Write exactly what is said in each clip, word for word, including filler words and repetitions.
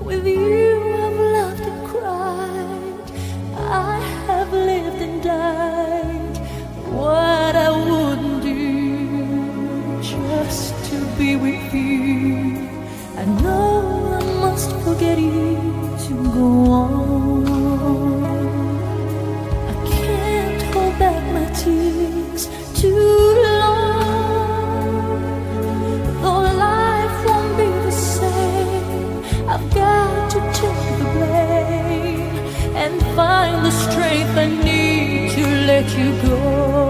With you I've laughed and cried, I have lived and died. What I wouldn't do just to be with you. I know I must forget you to go on. I can't hold back my tears too long. Though life won't be the same, I've got to take the blame and find the strength I need to let you go.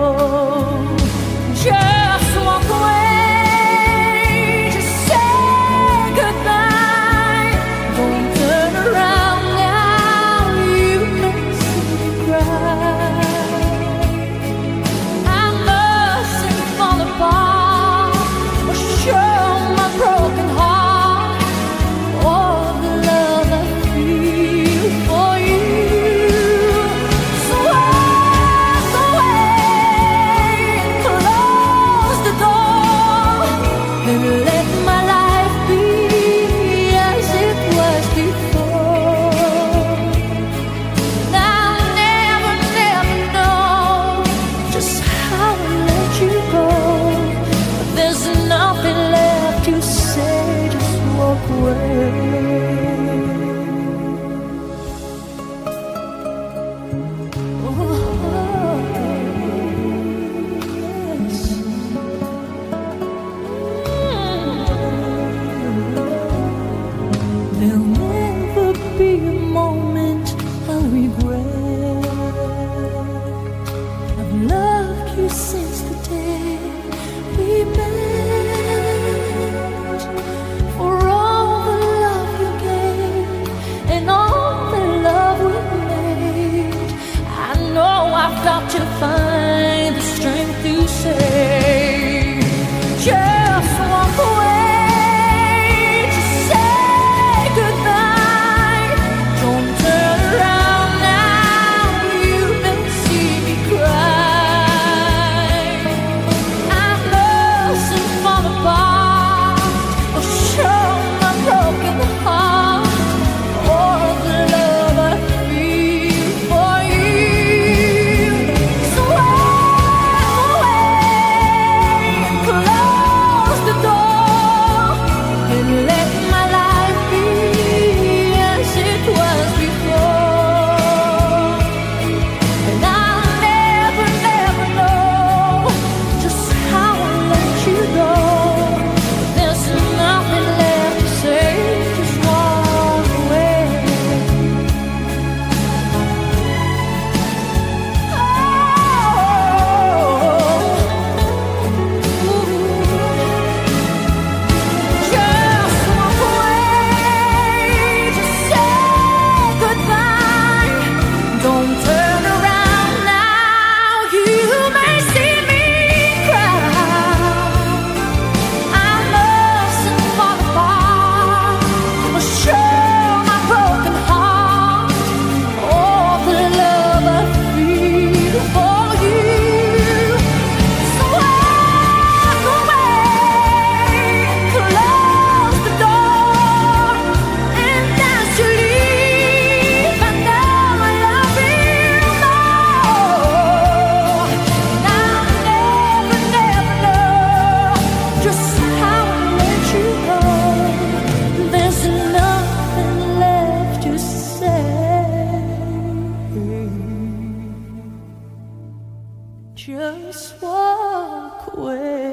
Just walk away, just say goodbye. Don't turn around now, you may see me cry. I mustn't fall apart or show my broken heart, or the love I feel for you. So walk away and close the door, and let my life be as it was before. Now I'll never, never know just how to let you go. There's nothing left to say, just walk away. Oh, yes. There'll never be a moment I'll regret. I've loved you since the day we met. For all the love you gave and all the love we made, I know I've got to find the strength to say, just walk away, just say goodbye. Don't turn around now, you may see me cry. I mustn't fall apart or show my broken heart, or the love I feel for you. So walk away and close the door, and let my life be as it was before. And I'll never, never know just how I let you go. There's nothing left to say, just walk away. Just walk away, just say goodbye. Don't turn around now, you may see me cry. I mustn't fall apart or show my broken heart, or the love I feel for you. So walk away and close the door, and as you leave, I know I love you more. And I'll never, never know just how I let you go. There's nothing left to say, just walk away.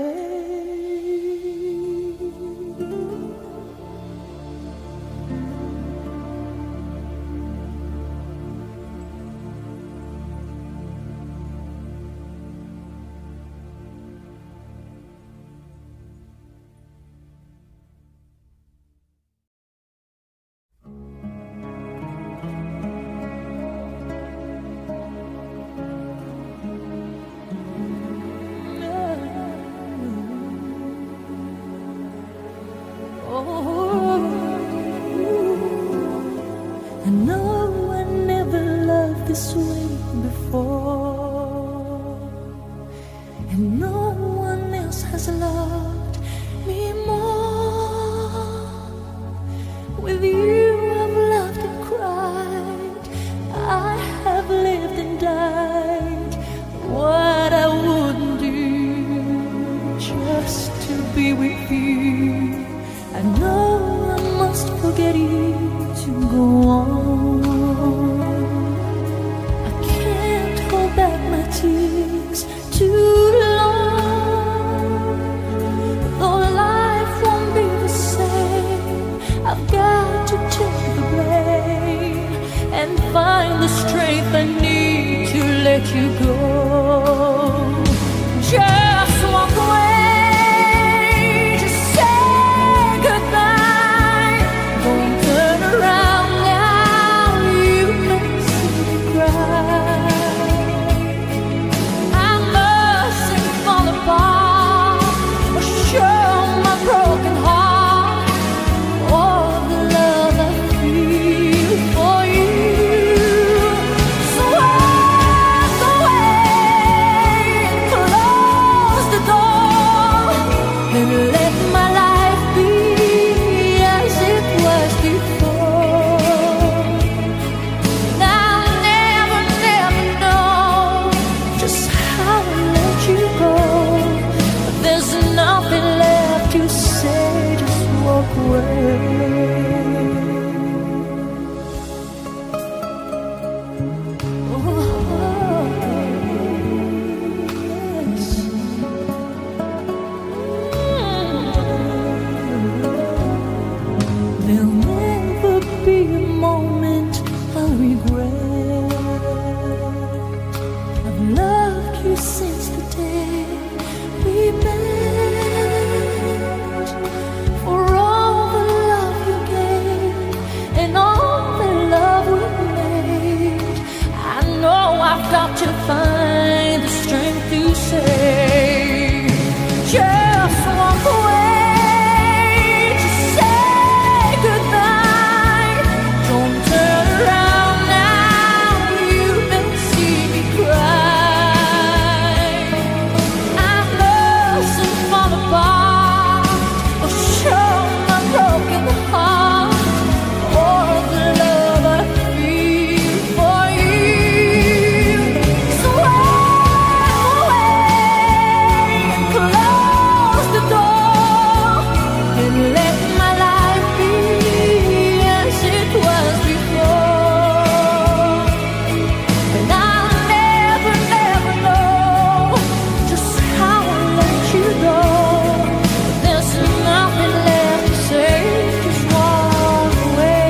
I know I never loved this way before, and no one else has loved me more. With you let you go. Just walk away, just say goodbye. Don't turn around now, you may see me cry. I mustn't fall apart or show my broken heart, or the love I feel for you. So walk away and close the door, and let my life be as it was before. Now I'll never, never know just how to let you go. But there's nothing left to say, just walk away. There'll never be a moment I'll regret. I've loved you since the day we met. For all the love you gave and all the love we made, I know I've got to find the strength to say, just walk away, just say goodbye. Don't turn around now, you may see me cry. I mustn't fall apart or show my broken heart, or the love I feel for you. So walk away and close the door, and let my life be as it was before. And I'll never, never know just how I let you go. There's nothing left to say, just walk away.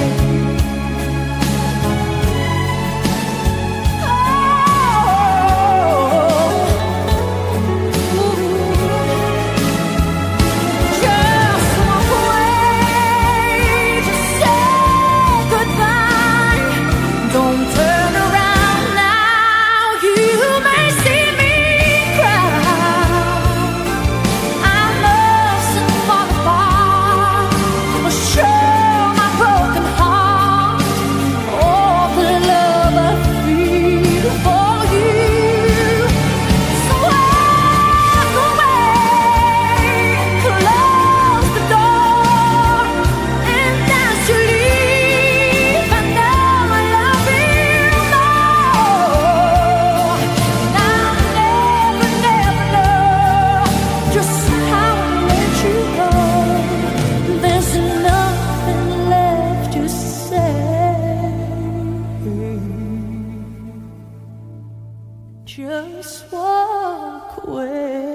Just walk away, just say goodbye. Don't turn around now, you may see me cry. I mustn't fall apart or show my broken heart, or the love I feel for you. So walk away and close the door, and as you leave, I know I love you more. And I'll never, never know just how I let you go. There's nothing left to say, just walk away.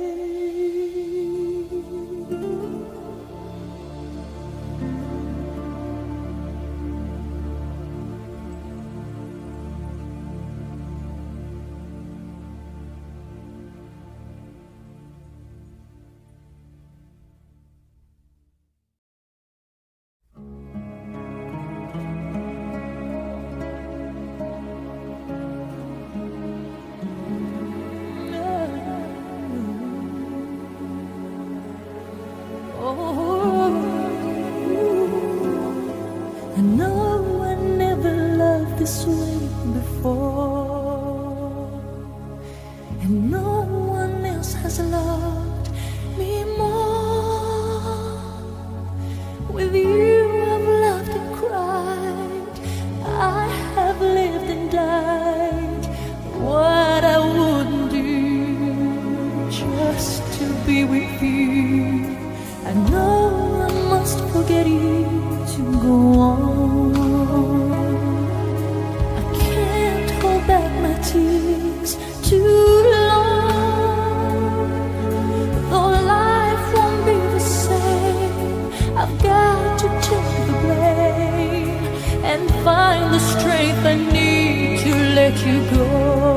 I know I never loved this way before, and no one else has loved me more. With you I've loved and cried, I have lived and died. What I wouldn't do just to be with you. I know I must forget you to go on. I can't hold back my tears too long. Though life won't be the same, I've got to take the blame and find the strength I need to let you go.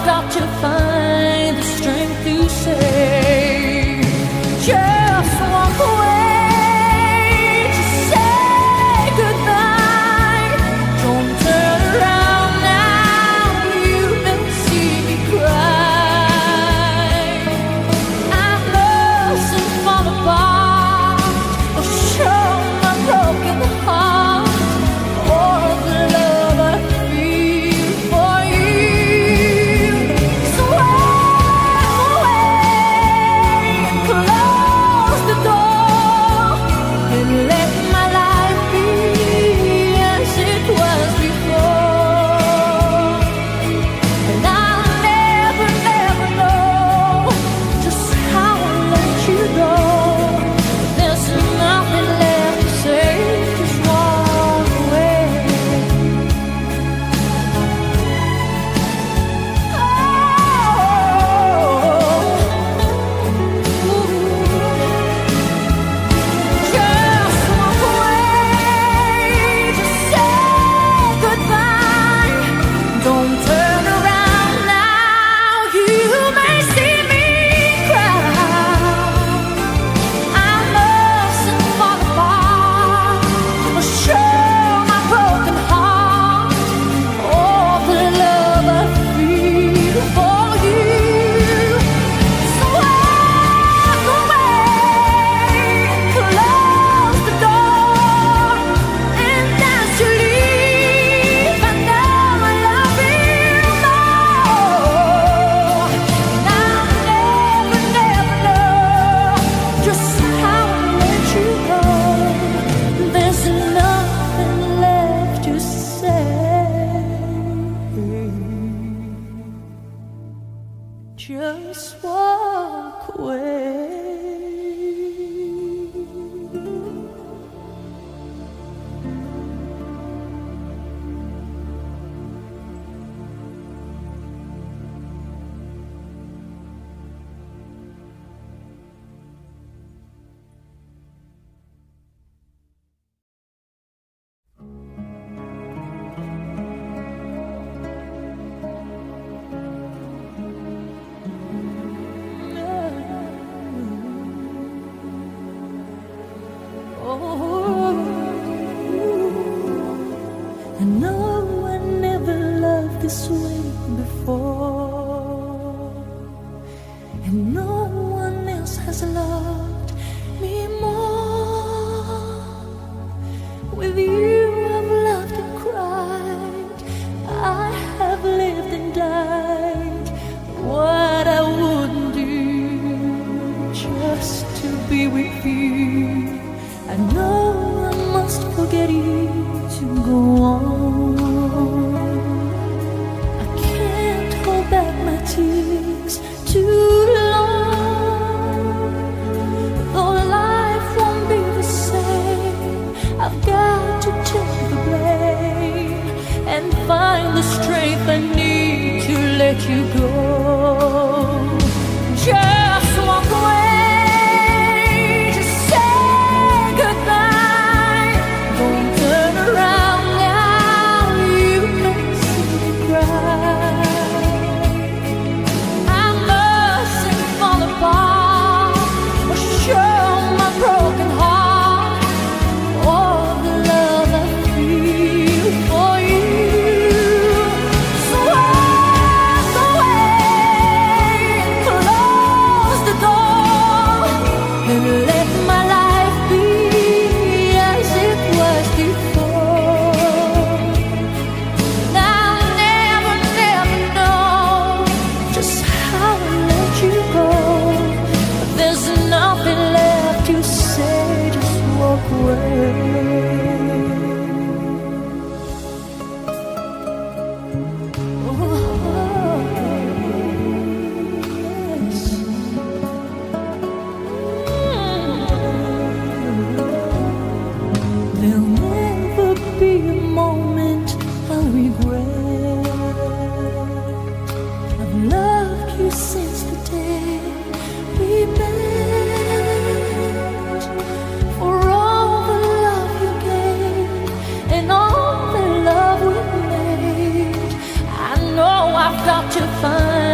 got to find the strength to say, just walk away, to say goodbye. Don't turn around now, you can see me cry. I mustn't fall apart or show my broken heart, or the love I feel for you. So walk away and close the door, and let my life be as it was before. And I'll never, never know just how I let you go. There's nothing left to say, just walk away. Just walk away, just say goodbye. Don't turn around now, you may see me cry. I mustn't fall apart or show my broken heart, or the love I feel for you. So walk away and close the door, and as you leave, I know I love you more. And I'll never, never know just how I let you go. There's nothing left to say. Just walk away. I know I never loved this way before, and no one else has loved me more. With you I've loved and cried, I have lived and died. What I wouldn't do just to be with you. I know I must forget you to go on. I can't hold back my tears too long. Though life won't be the same, I've got to take the blame and find the strength I need to let you go. Just walk away. Got to find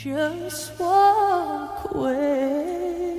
just walk away.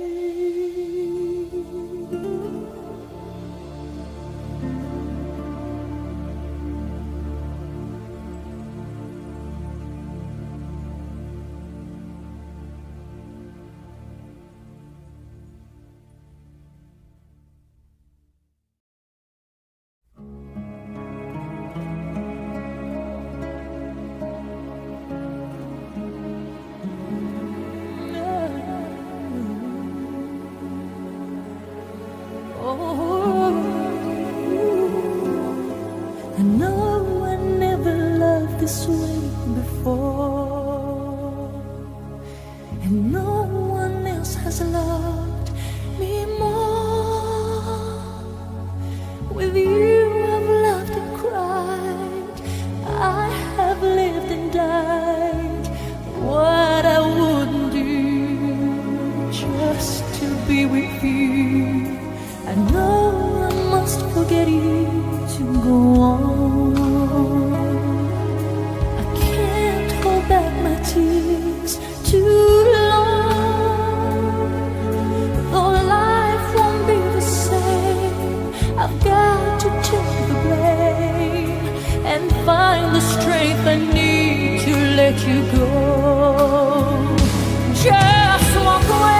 I know I never loved this way before, and no one else has loved me more. With you I've loved and cried, I have lived and died. What I wouldn't do just to be with you. I know I must forget you to go on. I can't hold back my tears too long. Though life won't be the same, I've got to take the blame and find the strength I need to let you go. Just walk away.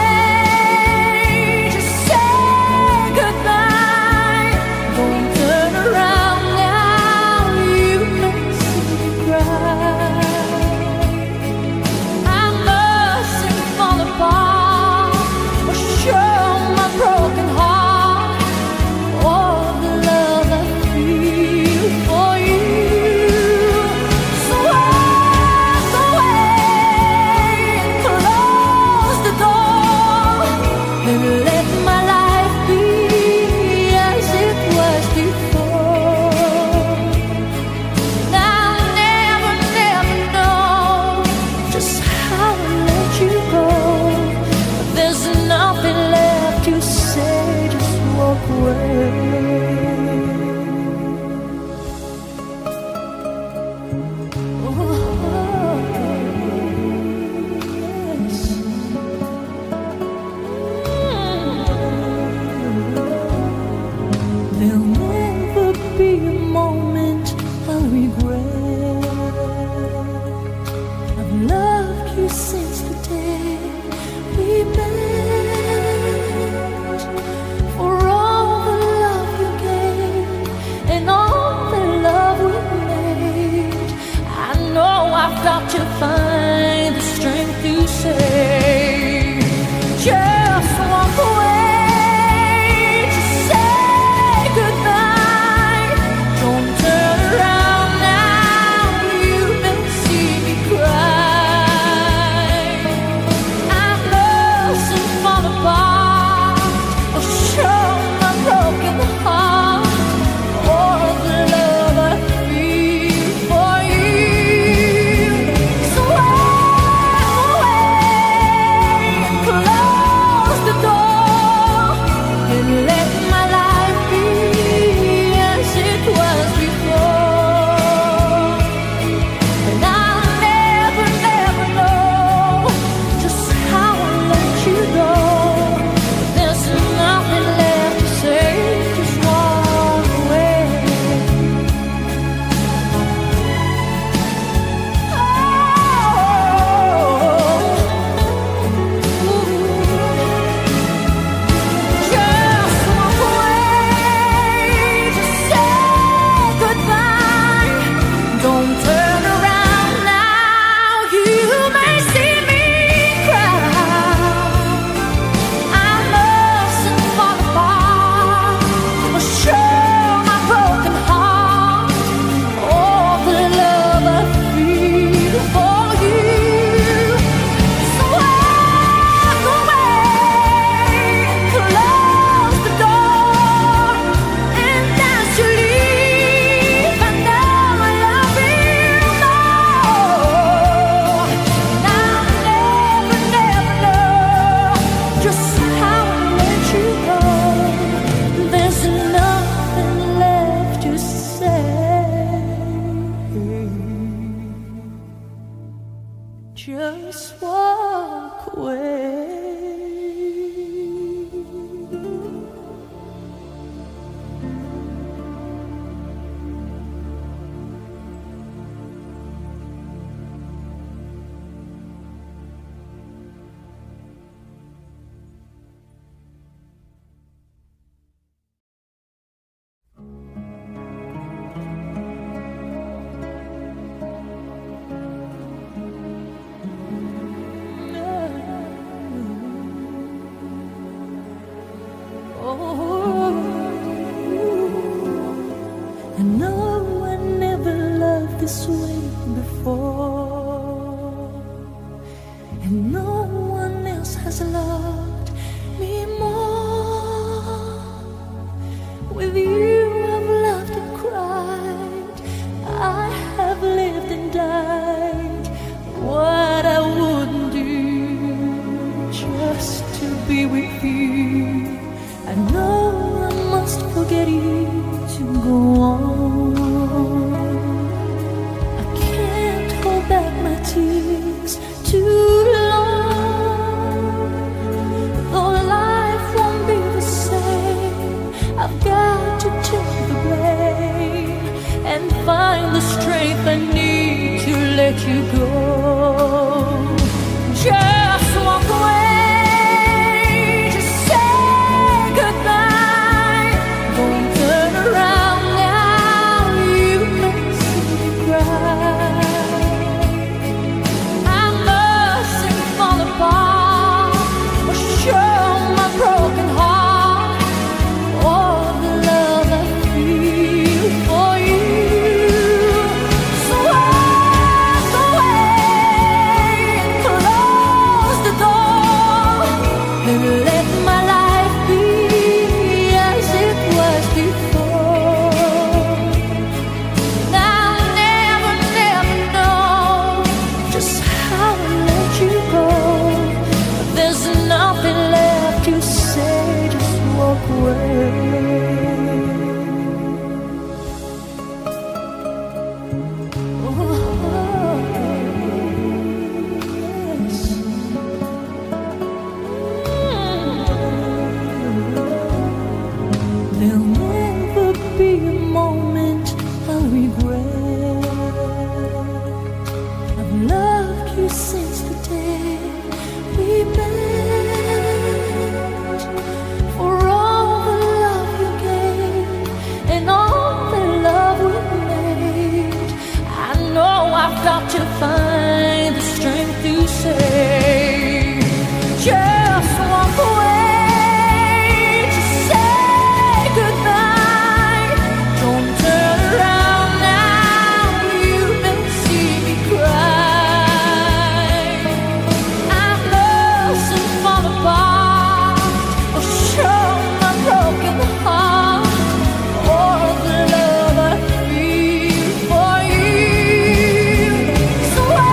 Got to find the strength to say, just walk away, to say goodbye. Don't turn around now, you may see me cry. I mustn't fall apart or show my broken heart or the love I feel for you. So just walk away. This way before, and no one else has loved me more. With you I've laughed and cried, I have lived and died. What I wouldn't do just to be with you. I know I must forget you to go on. Back my tears too long. Though life won't be the same, I've got to take the blame and find the strength I need to let you go. Just walk away, just say goodbye. Don't turn around now, you can see me cry. Got to find the strength to say, just walk away, to say goodbye. Don't turn around now, you may see me cry. I mustn't fall apart or show my broken heart or the love I feel for you. So I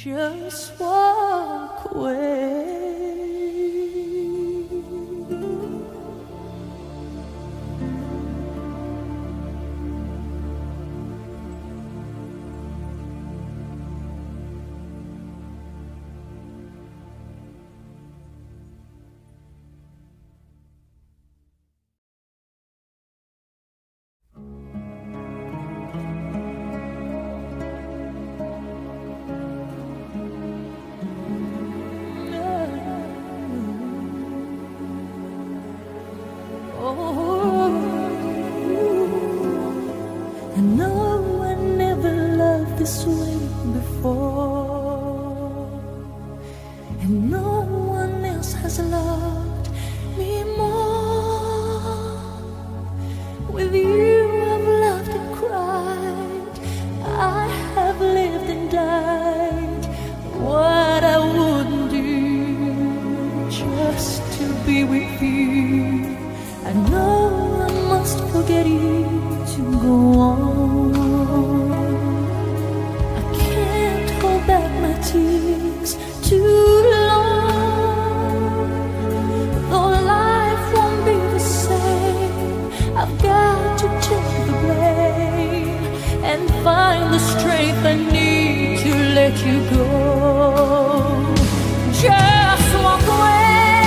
just walk away. And no one ever loved this way before, and no one else has loved me more. With you I've loved and cried, I have lived and died. What I wouldn't do just to be with you. I know I must forget you to go on. I can't hold back my tears too long. Though life won't be the same, I've got to take the blame and find the strength I need to let you go. Just walk away.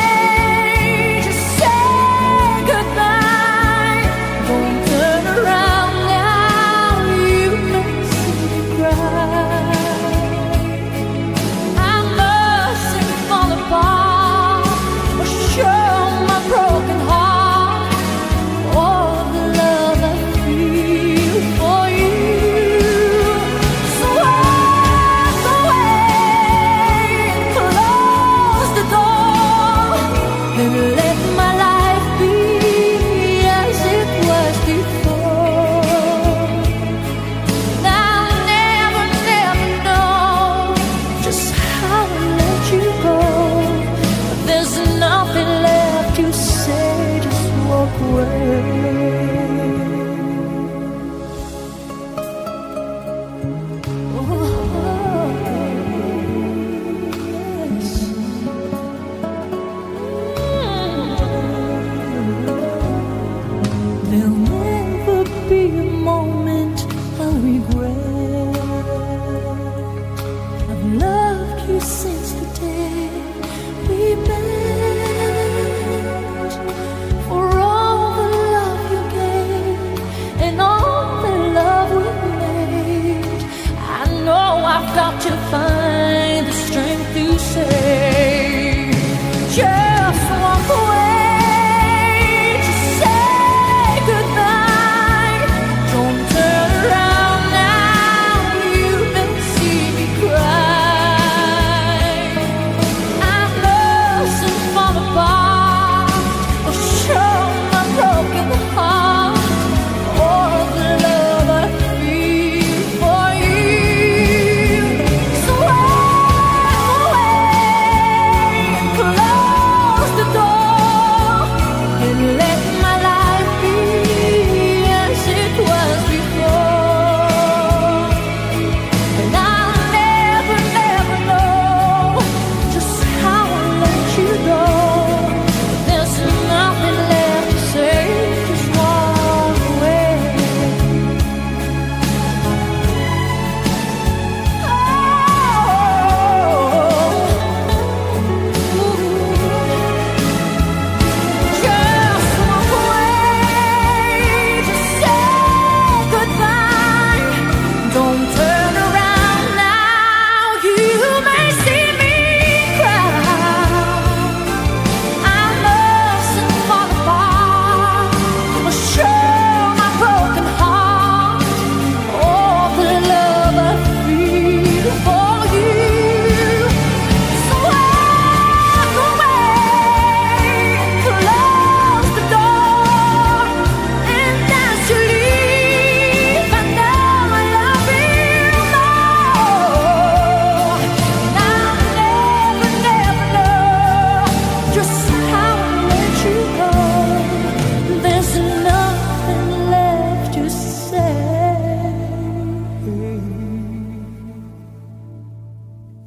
Got to find the strength to say, just walk away, to say goodbye. Don't turn around now, you may see me cry. I mustn't fall apart or show my broken heart, or the love I feel for you. So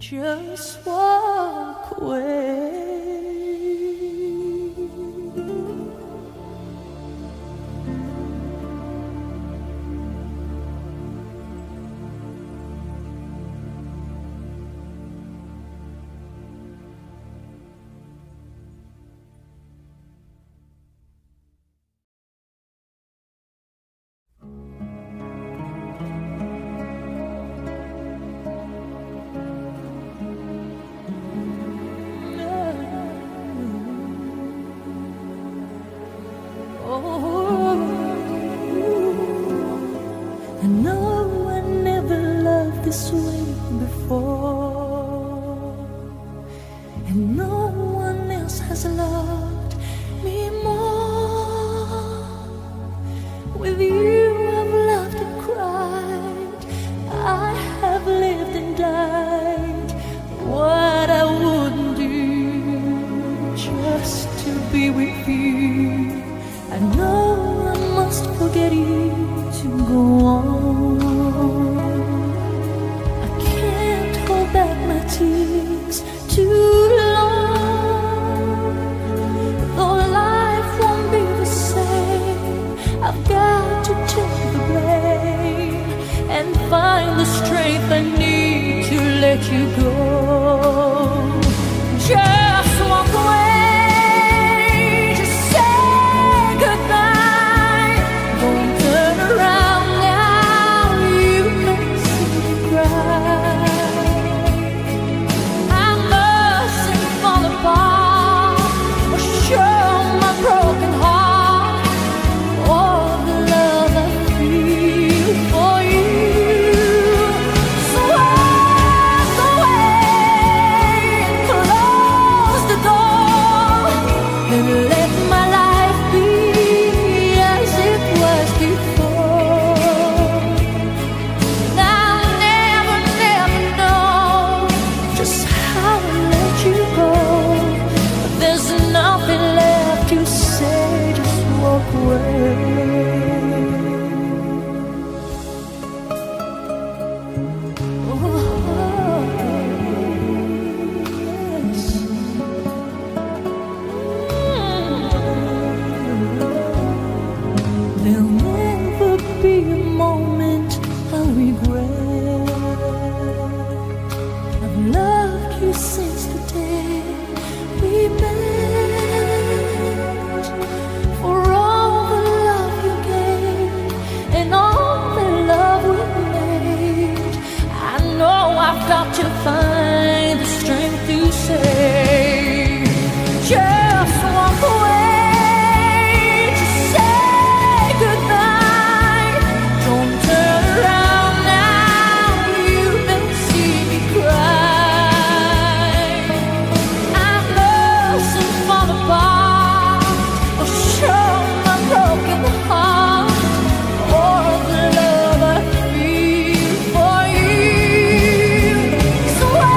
just walk away. I know I never loved this way before, and no one else has loved me more. With you I've loved and cried, I have lived and died. What I wouldn't do just to be with you. I know I must forget you to go on. I can't hold back my tears too long. Though life won't be the same, I've got to take the blame and find the strength I need to let you go. Just walk away. Got to find the strength to say, just walk away, to say goodbye. Don't turn around now, you may see me cry. I mustn't fall apart or show my broken heart or the love I feel for you. So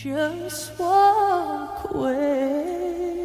just walk away.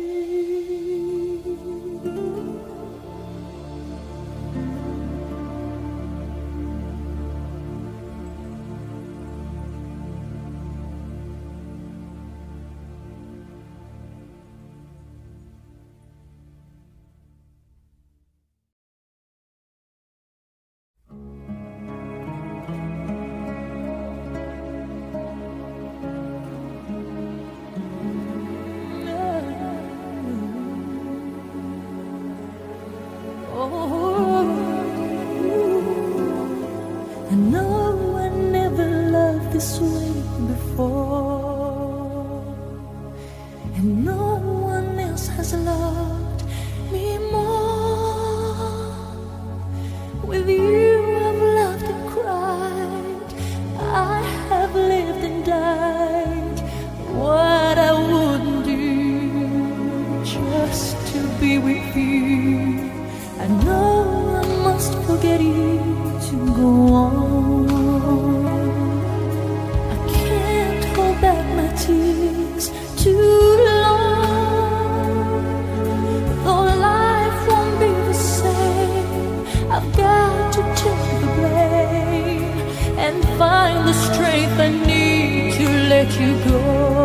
I know I never loved this way before, and no one else has loved me more. With you I've loved and cried, I have lived and died. What I wouldn't do just to be with you. I know I must forget you to go on. I can't hold back my tears too long. Though life won't be the same, I've got to take the blame and find the strength I need to let you go.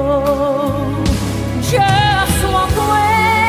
Just walk away.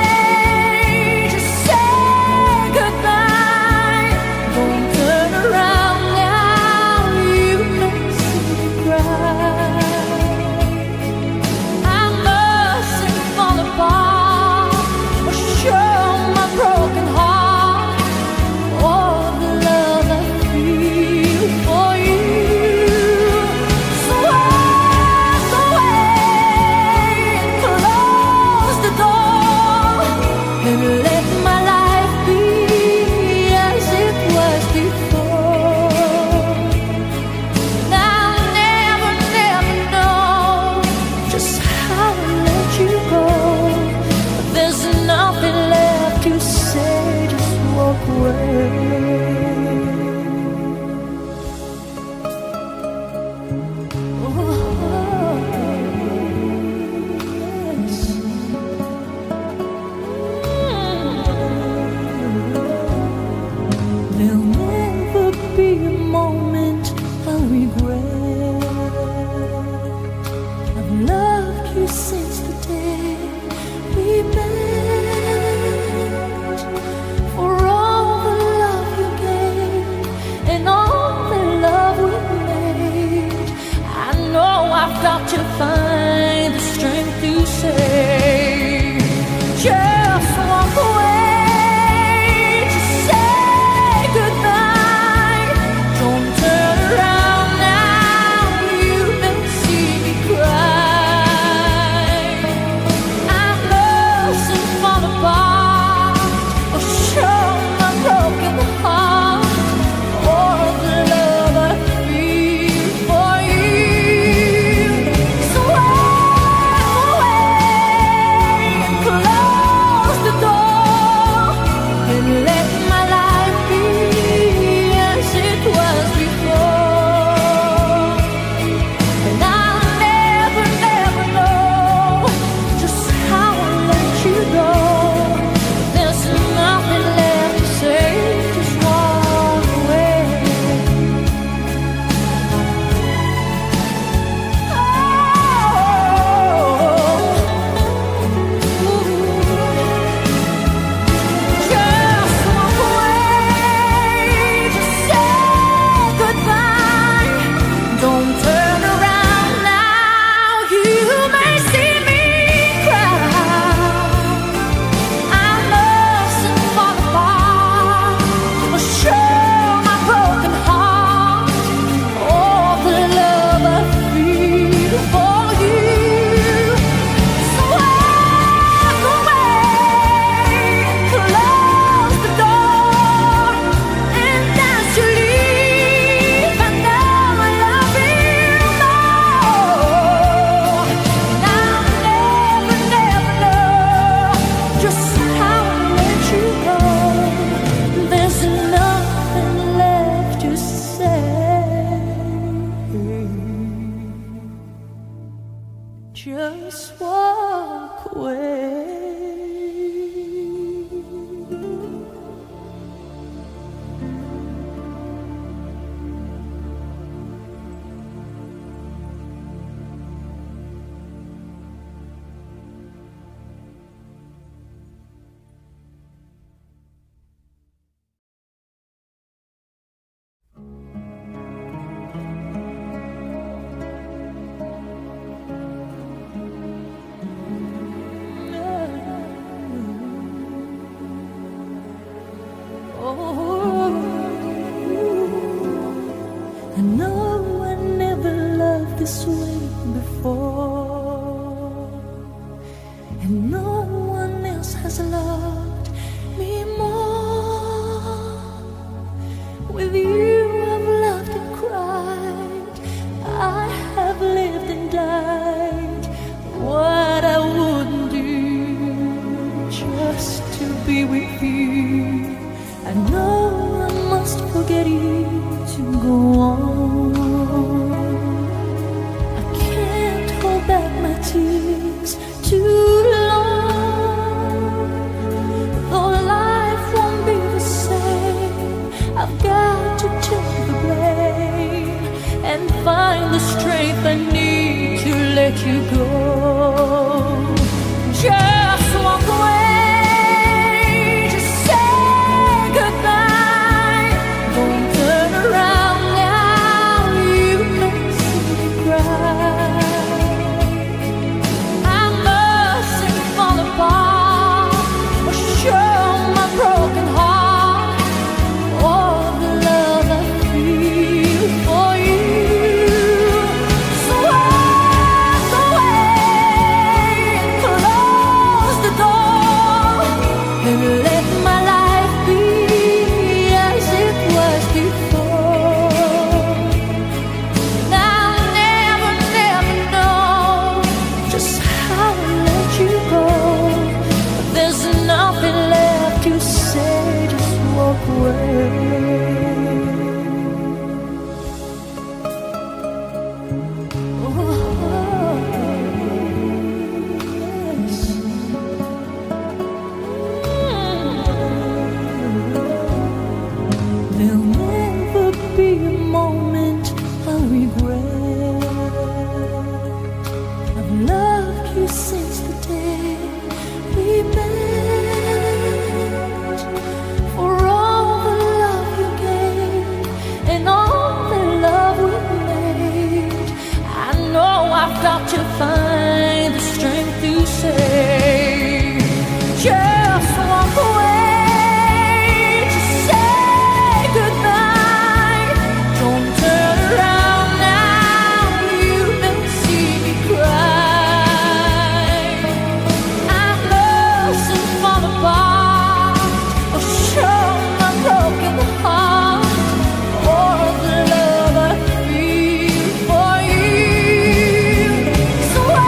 Got to find the strength to say, just walk away, to say goodbye. Don't turn around now, you may see me cry. I mustn't fall apart or show my broken heart or the love I feel for you. So walk away. just walk away. I know I never loved this way before, and no one else has loved me more. With you I've loved and cried, I have lived and died. What I wouldn't do just to be with you. I know I must forget you to go on. I can't hold back my tears too long. Though life won't be the same, I've got to take the blame and find the strength I need to let you go. Just walk away. Got to find the strength to say, just walk away, to say goodbye. Don't turn around now, you don't see me cry. I mustn't fall apart or show my broken heart or the love I feel for you. So I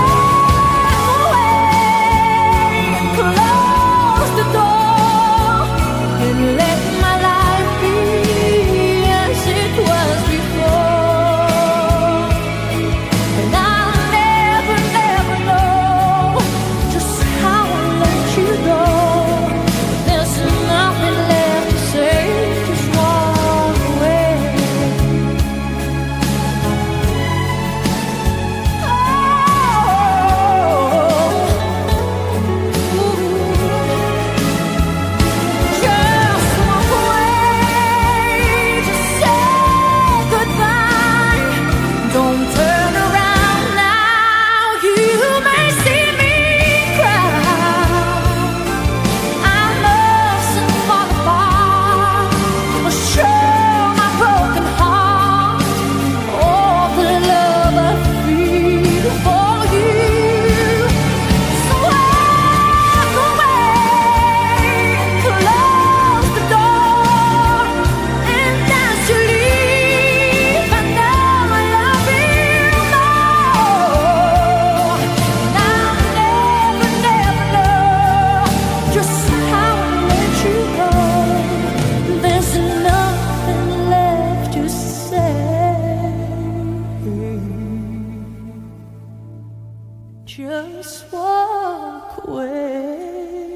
just walk away.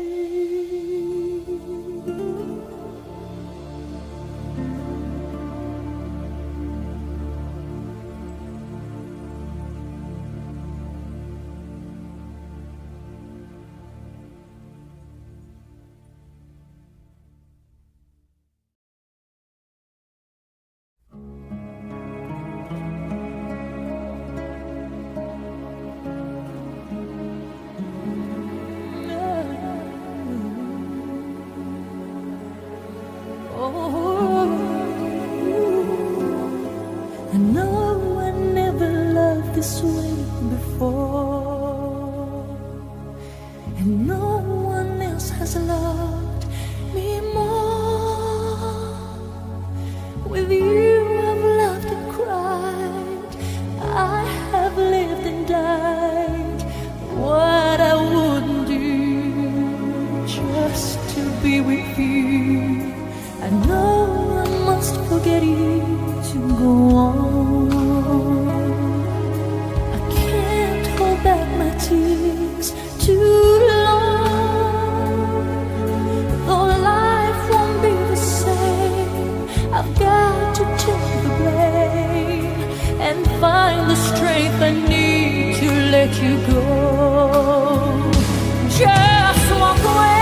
I know I never loved this way before, and no one else has loved me more. With you I've loved and cried, I have lived and died. What I wouldn't do just to be with you. I know I must forget you to go on. I can't hold back my tears too long. Though life won't be the same, I've got to take the blame and find the strength I need to let you go. Just walk away.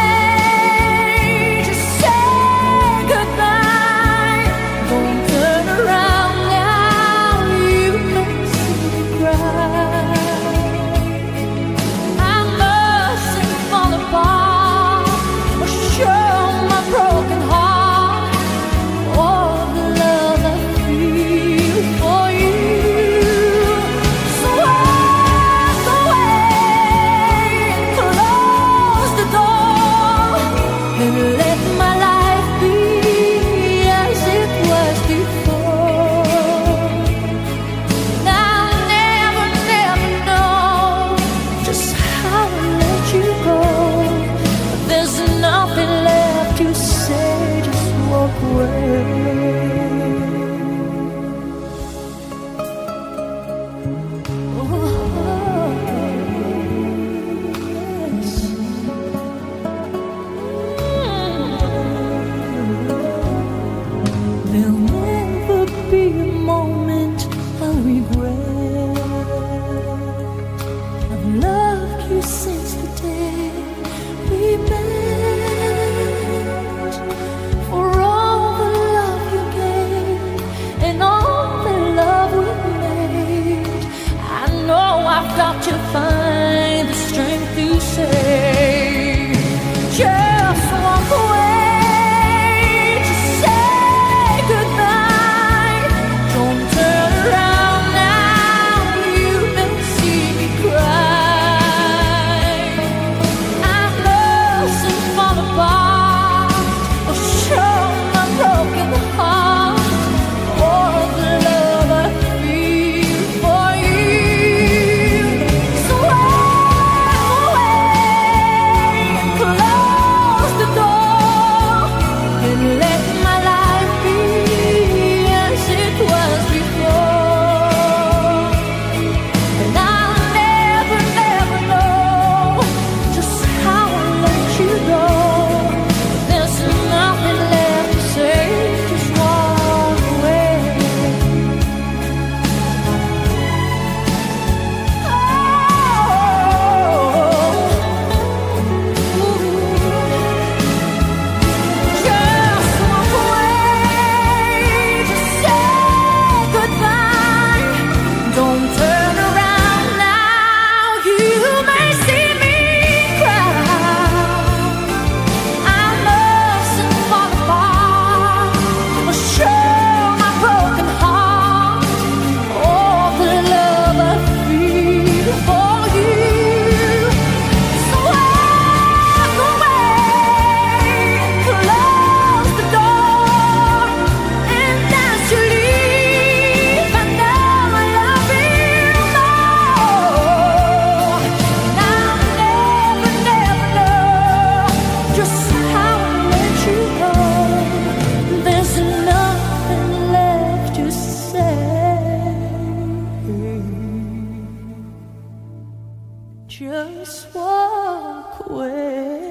Got to find the strength to say, just walk away, to say goodbye. Don't turn around now, you may see me cry. I mustn't fall apart or show my broken heart or the love I feel for you. So I just walk away.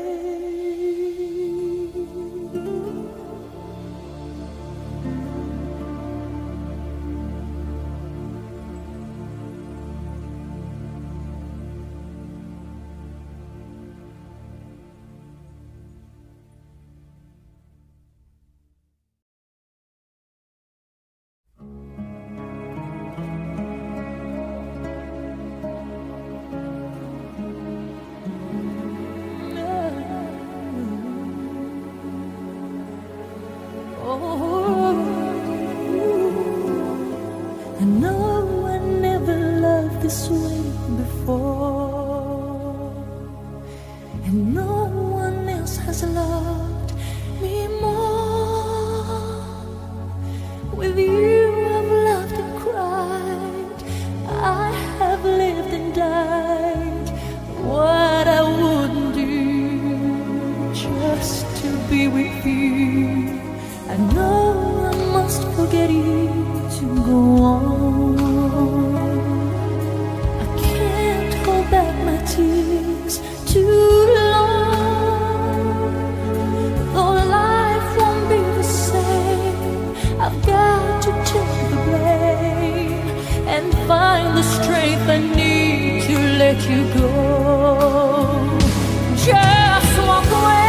I know I never loved this way before, and no one else has loved me more. With you I've loved and cried, I have lived and died. What I wouldn't do just to be with you. I know I must forget you to go on. I can't hold back my tears too long. Though life won't be the same, I've got to take the blame and find the strength I need to let you go. Just walk away.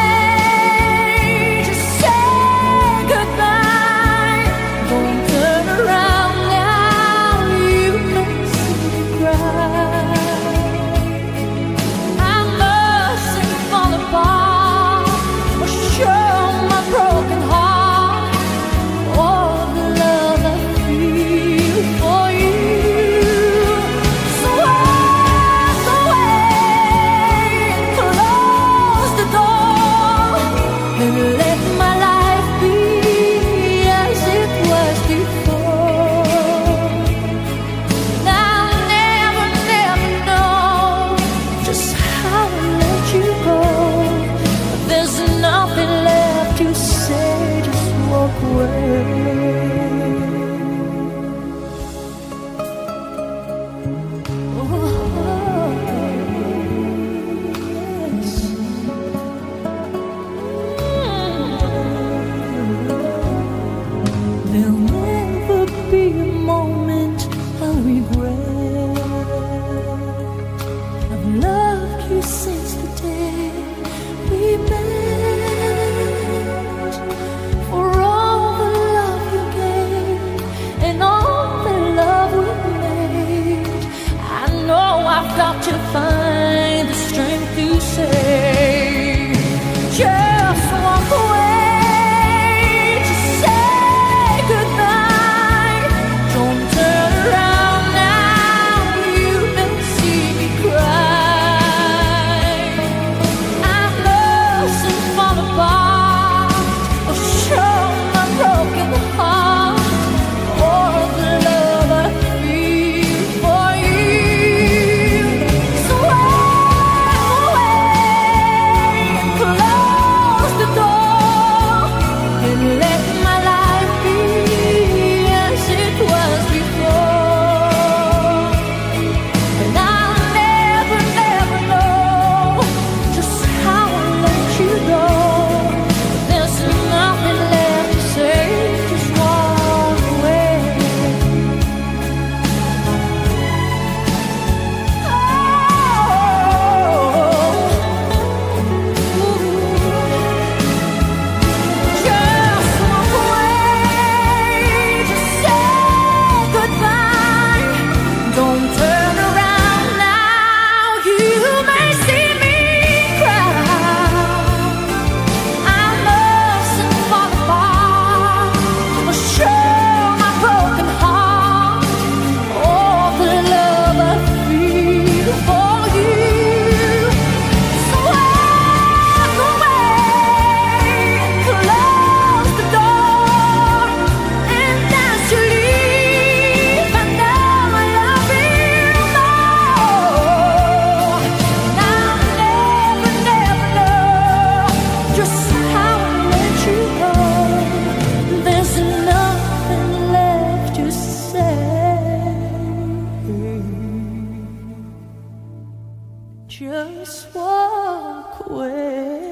Got to find the strength to say, just walk away, to say goodbye. Don't turn around now, you may see me cry. I mustn't fall apart or show my broken heart or the love I feel for you. Close just walk away.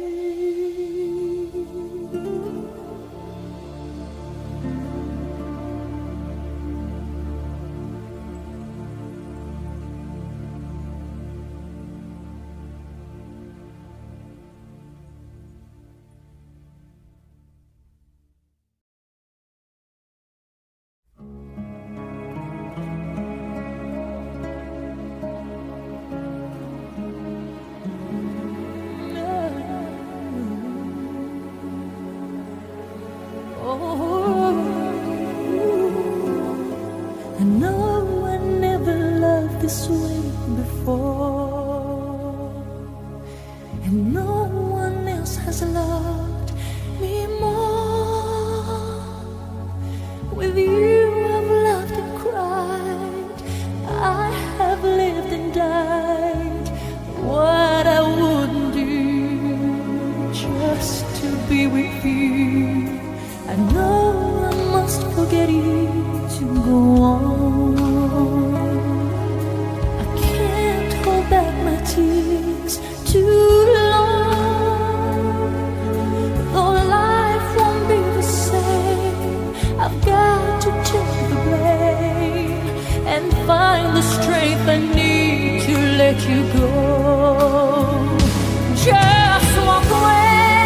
I know I never loved this way before, and no one else has loved me more. With you I've loved and cried, I have lived and died. What I wouldn't do just to be with you. I know I must forget you to go on. I can't hold back my tears too long. Though life won't be the same, I've got to take the blame and find the strength I need to let you go. Just walk away.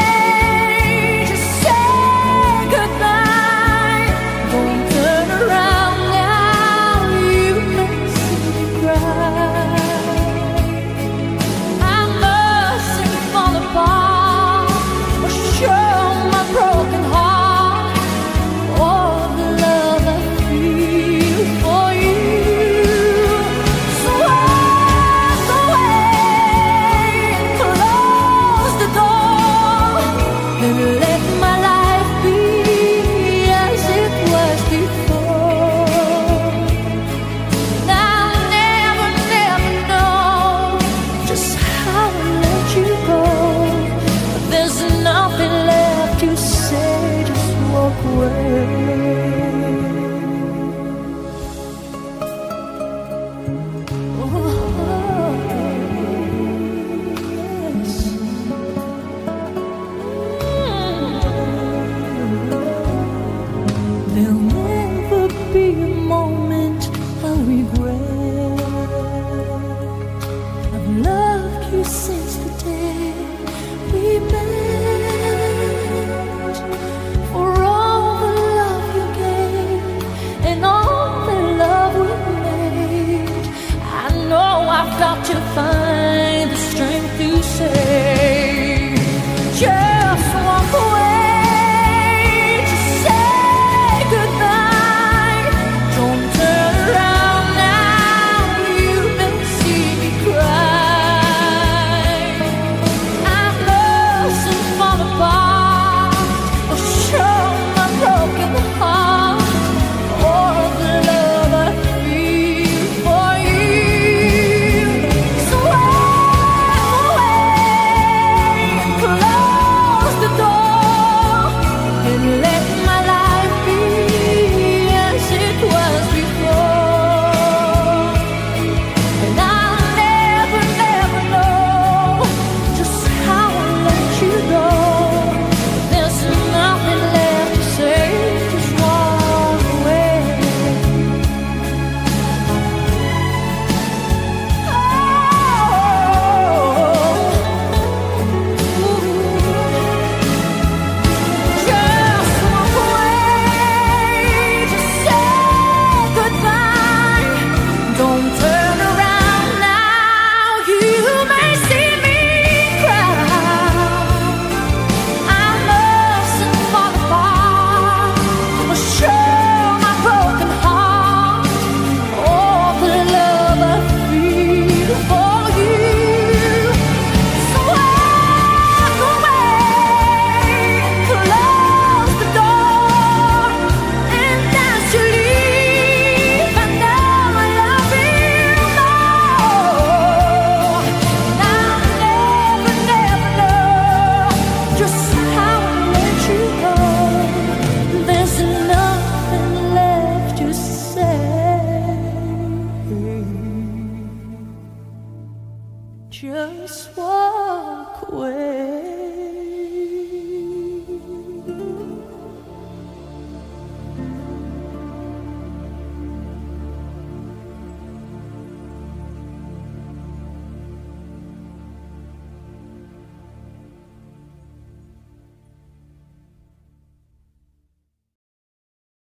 Got to find the strength to say, just walk away, to say goodbye. Don't turn around now, you may see me cry. I mustn't fall apart or show my broken heart or the love I feel for you. just walk away.